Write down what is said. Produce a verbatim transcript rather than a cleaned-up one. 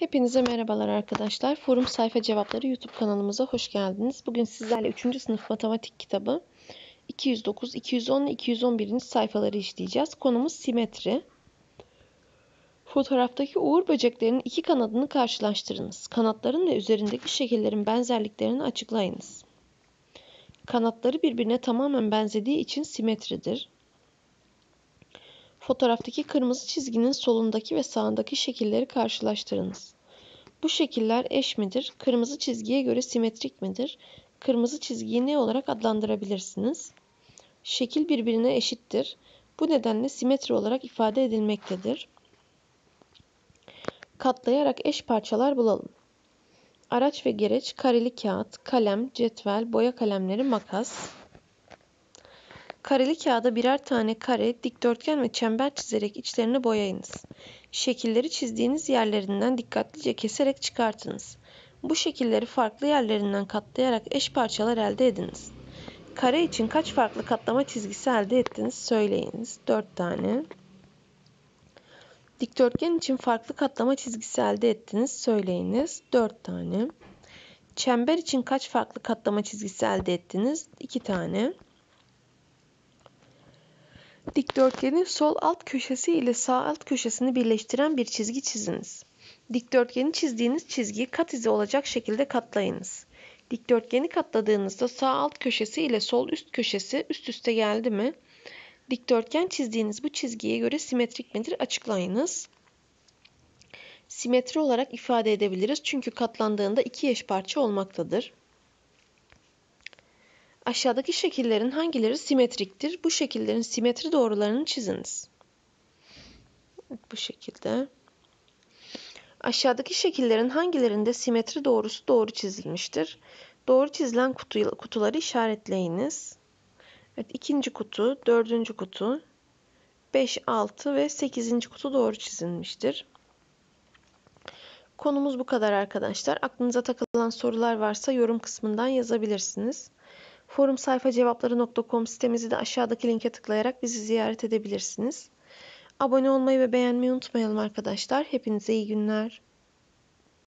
Hepinize merhabalar arkadaşlar. Forum Sayfa Cevapları YouTube kanalımıza hoş geldiniz. Bugün sizlerle üçüncü sınıf matematik kitabı iki yüz dokuz, iki yüz on ve iki yüz on birinci sayfaları işleyeceğiz. Konumuz simetri. Fotoğraftaki uğur böceklerinin iki kanadını karşılaştırınız. Kanatların ve üzerindeki şekillerin benzerliklerini açıklayınız. Kanatları birbirine tamamen benzediği için simetridir. Fotoğraftaki kırmızı çizginin solundaki ve sağındaki şekilleri karşılaştırınız. Bu şekiller eş midir? Kırmızı çizgiye göre simetrik midir? Kırmızı çizgiyi ne olarak adlandırabilirsiniz? Şekil birbirine eşittir. Bu nedenle simetri olarak ifade edilmektedir. Katlayarak eş parçalar bulalım. Araç ve gereç, kareli kağıt, kalem, cetvel, boya kalemleri, makas. Kareli kağıda birer tane kare, dikdörtgen ve çember çizerek içlerini boyayınız. Şekilleri çizdiğiniz yerlerinden dikkatlice keserek çıkartınız. Bu şekilleri farklı yerlerinden katlayarak eş parçalar elde ediniz. Kare için kaç farklı katlama çizgisi elde ettiniz söyleyiniz. dört tane. Dikdörtgen için farklı katlama çizgisi elde ettiniz söyleyiniz. dört tane. Çember için kaç farklı katlama çizgisi elde ettiniz? iki tane. Dikdörtgenin sol alt köşesi ile sağ alt köşesini birleştiren bir çizgi çiziniz. Dikdörtgeni çizdiğiniz çizgiyi kat izi olacak şekilde katlayınız. Dikdörtgeni katladığınızda sağ alt köşesi ile sol üst köşesi üst üste geldi mi? Dikdörtgen çizdiğiniz bu çizgiye göre simetrik midir? Açıklayınız. Simetri olarak ifade edebiliriz çünkü katlandığında iki eş parça olmaktadır. Aşağıdaki şekillerin hangileri simetriktir? Bu şekillerin simetri doğrularını çiziniz. Bu şekilde. Aşağıdaki şekillerin hangilerinde simetri doğrusu doğru çizilmiştir? Doğru çizilen kutu, kutuları işaretleyiniz. Evet, ikinci kutu, dördüncü kutu, beş, altı ve sekizinci kutu doğru çizilmiştir. Konumuz bu kadar arkadaşlar. Aklınıza takılan sorular varsa yorum kısmından yazabilirsiniz. forum sayfa cevapları nokta com sitemizi de aşağıdaki linke tıklayarak bizi ziyaret edebilirsiniz. Abone olmayı ve beğenmeyi unutmayalım arkadaşlar. Hepinize iyi günler.